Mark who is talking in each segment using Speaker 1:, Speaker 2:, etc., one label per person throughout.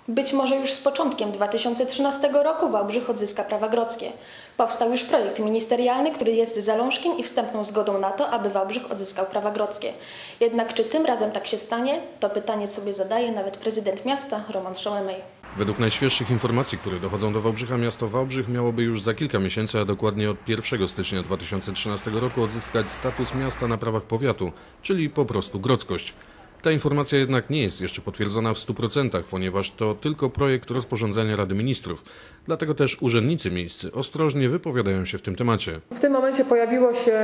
Speaker 1: Być może już z początkiem 2013 roku Wałbrzych odzyska prawa grodzkie. Powstał już projekt ministerialny, który jest zalążkiem i wstępną zgodą na to, aby Wałbrzych odzyskał prawa grodzkie. Jednak czy tym razem tak się stanie, to pytanie sobie zadaje nawet prezydent miasta Roman Szołemej.
Speaker 2: Według najświeższych informacji, które dochodzą do Wałbrzycha, miasto Wałbrzych miałoby już za kilka miesięcy, a dokładnie od 1 stycznia 2013 roku odzyskać status miasta na prawach powiatu, czyli po prostu grodzkość. Ta informacja jednak nie jest jeszcze potwierdzona w 100%, ponieważ to tylko projekt rozporządzenia Rady Ministrów. Dlatego też urzędnicy miejscy ostrożnie wypowiadają się w tym temacie.
Speaker 3: W tym momencie pojawiło się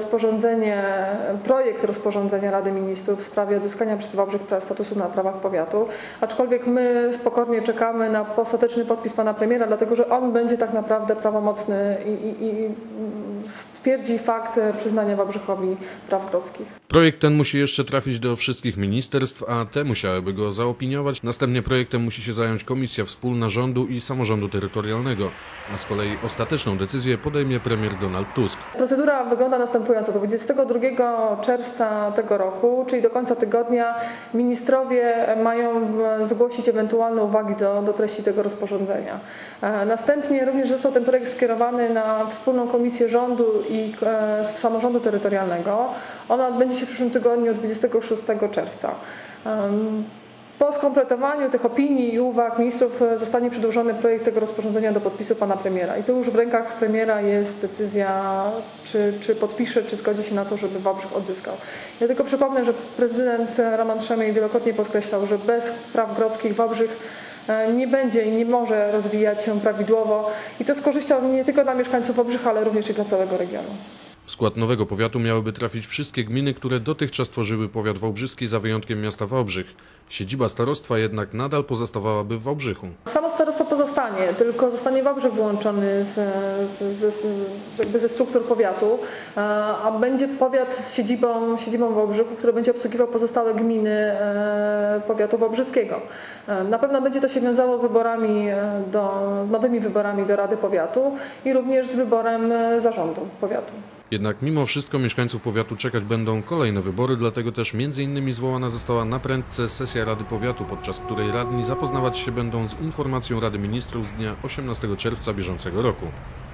Speaker 3: projekt rozporządzenia Rady Ministrów w sprawie odzyskania przez Wałbrzych statusu na prawach powiatu, aczkolwiek my pokornie czekamy na ostateczny podpis pana premiera, dlatego że on będzie tak naprawdę prawomocny i stwierdzi fakt przyznania Wałbrzychowi praw grodzkich.
Speaker 2: Projekt ten musi jeszcze trafić do wszystkich ministerstw, a te musiałyby go zaopiniować. Następnie projektem musi się zająć Komisja Wspólna Rządu i Samorządu Terytorialnego, a z kolei ostateczną decyzję podejmie premier Donald Tusk.
Speaker 3: Procedura wygląda następująco. Do 22 czerwca tego roku, czyli do końca tygodnia, ministrowie mają zgłosić ewentualne uwagi do treści tego rozporządzenia. Następnie również został ten projekt skierowany na Wspólną Komisję Rządu i Samorządu Terytorialnego. Ona odbędzie się w przyszłym tygodniu 26 czerwca. Po skompletowaniu tych opinii i uwag ministrów zostanie przedłożony projekt tego rozporządzenia do podpisu pana premiera. I to już w rękach premiera jest decyzja, czy podpisze, czy zgodzi się na to, żeby Wałbrzych odzyskał. Ja tylko przypomnę, że prezydent Roman Szołemej wielokrotnie podkreślał, że bez praw grodzkich Wałbrzych nie będzie i nie może rozwijać się prawidłowo. I to z korzyścią nie tylko dla mieszkańców Wałbrzycha, ale również i dla całego regionu.
Speaker 2: W skład nowego powiatu miałyby trafić wszystkie gminy, które dotychczas tworzyły powiat wałbrzyski, za wyjątkiem miasta Wałbrzych. Siedziba starostwa jednak nadal pozostawałaby w Wałbrzychu.
Speaker 3: Samo starostwo pozostanie, tylko zostanie Wałbrzych wyłączony ze struktur powiatu, a będzie powiat z siedzibą w Wałbrzychu, który będzie obsługiwał pozostałe gminy powiatu wałbrzyskiego. Na pewno będzie to się wiązało z nowymi wyborami do Rady Powiatu i również z wyborem zarządu powiatu.
Speaker 2: Jednak mimo wszystko mieszkańców powiatu czekać będą kolejne wybory, dlatego też m.in. zwołana została na prędce sesja Rady Powiatu, podczas której radni zapoznawać się będą z informacją Rady Ministrów z dnia 18 czerwca bieżącego roku.